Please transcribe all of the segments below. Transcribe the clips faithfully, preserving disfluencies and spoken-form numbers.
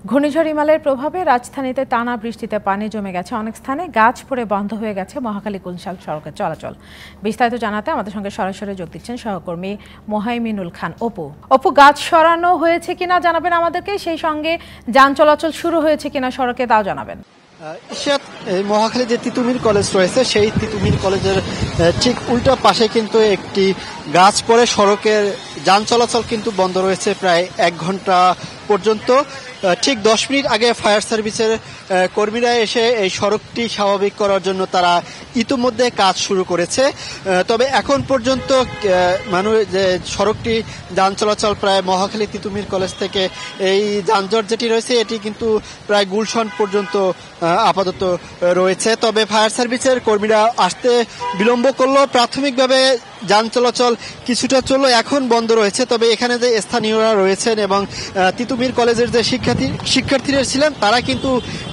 ঘূর্ণিঝড় ইমালের প্রভাবে রাজধানীতে টানা বৃষ্টিতে পানি জমে গেছে, অনেক স্থানে গাছ পড়ে বন্ধ হয়ে গেছে মহাখালী গুলশান সড়কের চলাচল। বিস্তারিত জানাতে আমাদের সঙ্গে সরাসরি যোগ দিচ্ছেন সহকর্মী মোহাইমিনুল খান। অপু অপু গাছ সরানো হয়েছে কিনা জানাবেন আমাদেরকে, সেই সঙ্গে যান চলাচল শুরু হয়েছে কিনা সড়কে তাও জানাবেন। ইশাত, মহাখালী যে তিতুমির কলেজ রয়েছে সেই তিতুমির কলেজের ঠিক উল্টা পাশে কিন্তু একটি গাছ পড়ে সড়কের যান চলাচল কিন্তু বন্ধ রয়েছে প্রায় এক ঘন্টা পর্যন্ত। ঠিক দশ মিনিট আগে ফায়ার সার্ভিসের কর্মীরা এসে এই সড়কটি স্বাভাবিক করার জন্য তারা ইতিমধ্যে কাজ শুরু করেছে। তবে এখন পর্যন্ত মানুষ যে সড়কটি যান চলাচল প্রায় মহাখালী তিতুমির কলেজ থেকে এই যানজট যেটি রয়েছে এটি কিন্তু প্রায় গুলশান পর্যন্ত আপাতত রয়েছে। তবে ফায়ার সার্ভিসের কর্মীরা আসতে বিলম্ব করলো, প্রাথমিকভাবে যান চলাচল কিছুটা চললো, এখন বন্ধ রয়েছে। তবে এখানে যে স্থানীয়রা রয়েছেন এবং তিতুমির কলেজের যে শিক্ষার্থী শিক্ষার্থীরা ছিলেন তারা কিন্তু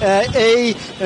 এই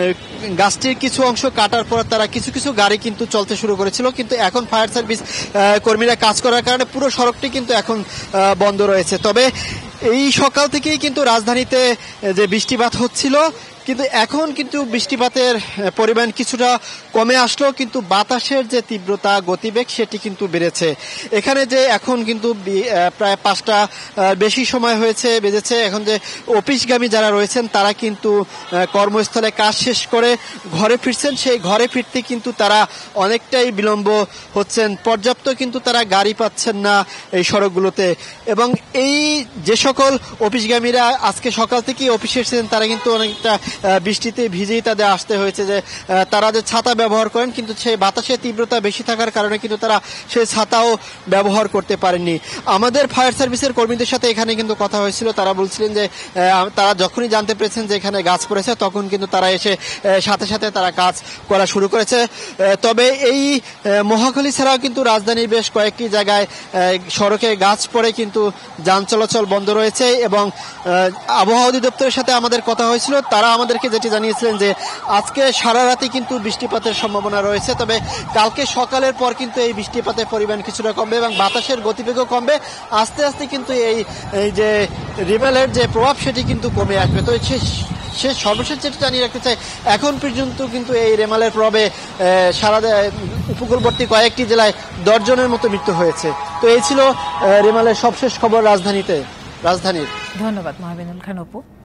গাছটির কিছু অংশ কাটার পর তারা কিছু কিছু গাড়ি কিন্তু চলতে শুরু করেছিল, কিন্তু এখন ফায়ার সার্ভিস কর্মীরা কাজ করার কারণে পুরো সড়কটি কিন্তু এখন বন্ধ রয়েছে। তবে এই সকাল থেকেই কিন্তু রাজধানীতে যে বৃষ্টিপাত হচ্ছিল, কিন্তু এখন কিন্তু বৃষ্টিপাতের পরিমাণ কিছুটা কমে আসলো, কিন্তু বাতাসের যে তীব্রতা গতিবেগ সেটি কিন্তু বেড়েছে। এখানে যে এখন কিন্তু প্রায় পাঁচটা বেশি সময় হয়েছে বেজেছে, এখন যে অফিসগামী যারা রয়েছেন তারা কিন্তু কর্মস্থলে কাজ শেষ করে ঘরে ফিরছেন, সেই ঘরে ফিরতে কিন্তু তারা অনেকটাই বিলম্ব হচ্ছেন, পর্যাপ্ত কিন্তু তারা গাড়ি পাচ্ছেন না এই সড়কগুলোতে। এবং এই যে সকল অফিসগামীরা আজকে সকাল থেকেই অফিসে এসেছেন তারা কিন্তু অনেকটা বৃষ্টিতে ভিজেই তাদের আসতে হয়েছে, যে তারা যে ছাতা ব্যবহার করেন কিন্তু সেই বাতাসের তীব্রতা বেশি থাকার কারণে কিন্তু তারা সেই ছাতাও ব্যবহার করতে পারেননি। আমাদের ফায়ার সার্ভিসের কর্মীদের সাথে এখানে কিন্তু কথা হয়েছিল, তারা বলছিলেন যে তারা যখনই জানতে পেরেছেন যে এখানে গাছ পড়েছে তখন কিন্তু তারা এসে সাথে সাথে তারা কাজ করা শুরু করেছে। তবে এই মহাখালী ছাড়াও কিন্তু রাজধানীর বেশ কয়েকটি জায়গায় সড়কে গাছ পড়ে কিন্তু যান চলাচল বন্ধ রয়েছে। এবং আবহাওয়া অধিদপ্তরের সাথে আমাদের কথা হয়েছিল, তারা আমাদেরকে যেটি জানিয়েছিলেন যে আজকে সারা রাতে কিন্তু বৃষ্টিপাতের সম্ভাবনা রয়েছে, তবে কালকে সকালের পর কিন্তু এই বৃষ্টিপাতের পরিমাণ কিছুটা কমবে এবং বাতাসের গতিবেগও কমবে, আস্তে আস্তে কিন্তু এই যে রিমেলের যে প্রভাব সেটি কিন্তু কমে আসবে। তো সে সর্বশেষ যেটা জানিয়ে রাখতে চাই, এখন পর্যন্ত কিন্তু এই রেমালের প্রভাবে সারা উপকূলবর্তী কয়েকটি জেলায় দশ জনের মতো মৃত্যু হয়েছে। তো এই ছিল রেমালের সবশেষ খবর রাজধানীতে রাজধানীর ধন্যবাদ মোহাইমিনুল খান অপু।